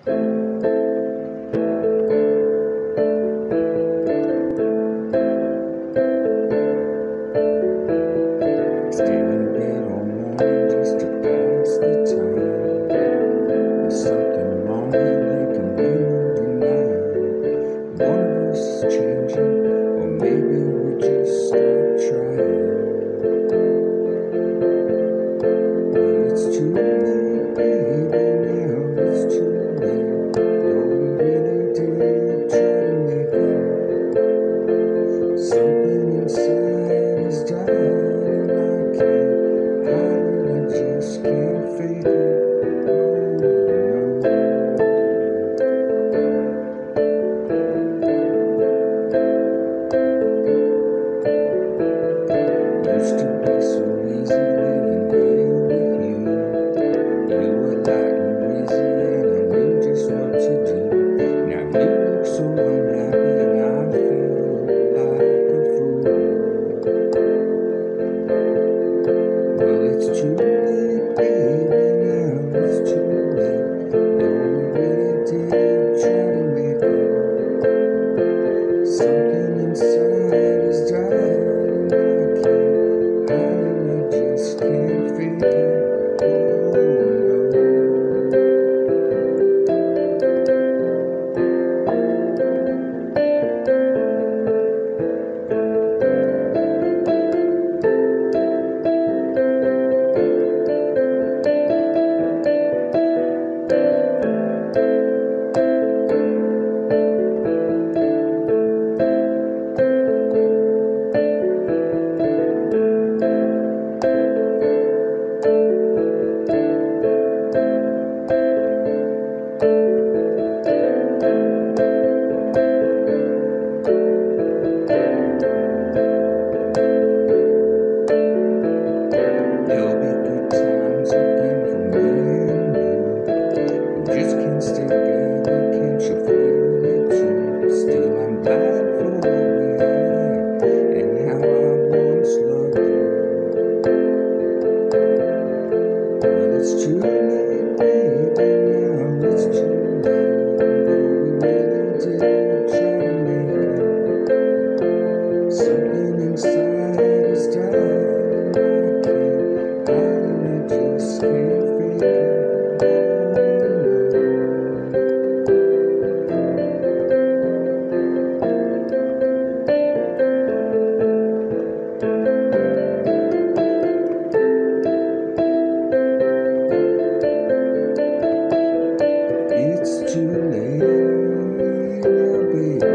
Stay in bed all morning just to pass the time. There's something wrong here, there can be no denying. One of us is changing, or maybe we just stop trying. Well, it's too late, baby, now it's too late. Though we really did try to make it. Something inside is dying. Just can't fake it. Used to be so easy living here with you. You were light and breezy and I knew just what to do. Now you look so unhappy and I feel like a fool. Well, it's too late, baby, now it's too late. Though we really did try to make it. Something inside is dying. I just can't fake it. There'll be good times again for me and you. We just can't stay together, can't you feel it too? Still I'm glad for what we had and how I once loved you. Well, it's too late, baby, now it's too late. Though we really did try to make it. Something inside is dying. Just can't fake it. It's too late now, baby.